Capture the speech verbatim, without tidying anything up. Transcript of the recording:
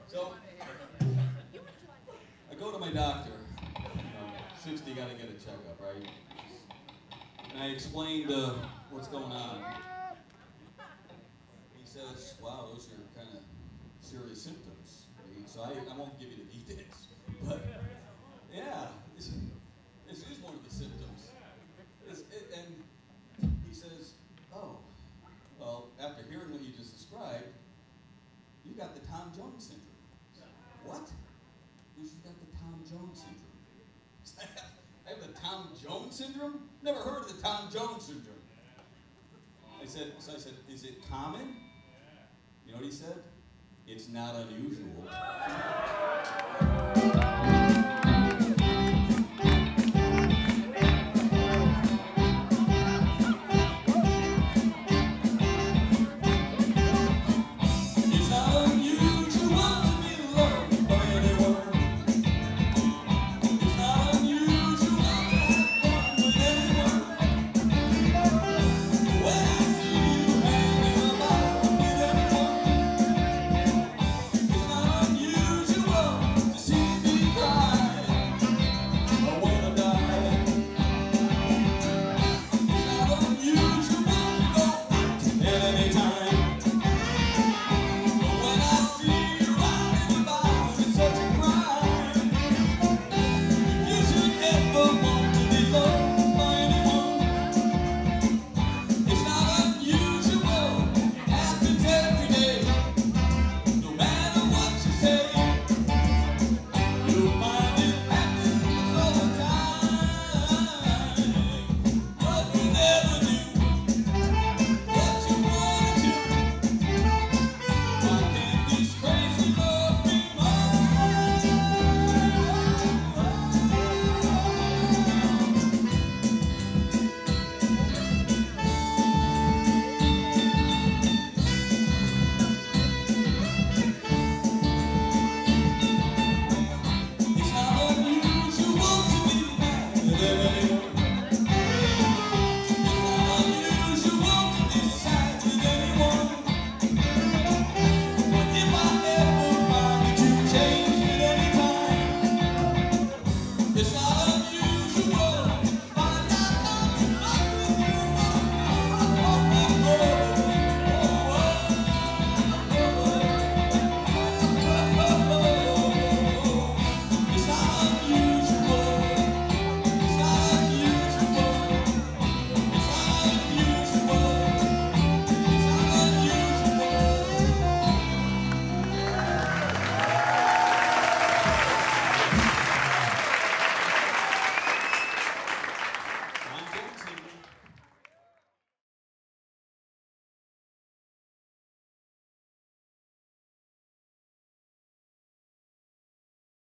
So, I go to my doctor. You know, sixty, gotta get a checkup, right? And I explained uh, what's going on. He says, wow, those are kind of serious symptoms. So I, I won't give you the details. But, yeah, this, this is one of the symptoms. It's, it, and he says, oh, well, after hearing what you just described, you got the Tom Jones syndrome. What? You got the Tom Jones syndrome. I have the Tom Jones syndrome? Never heard of the Tom Jones syndrome. I said, so I said, is it common? You know what he said? It's not unusual.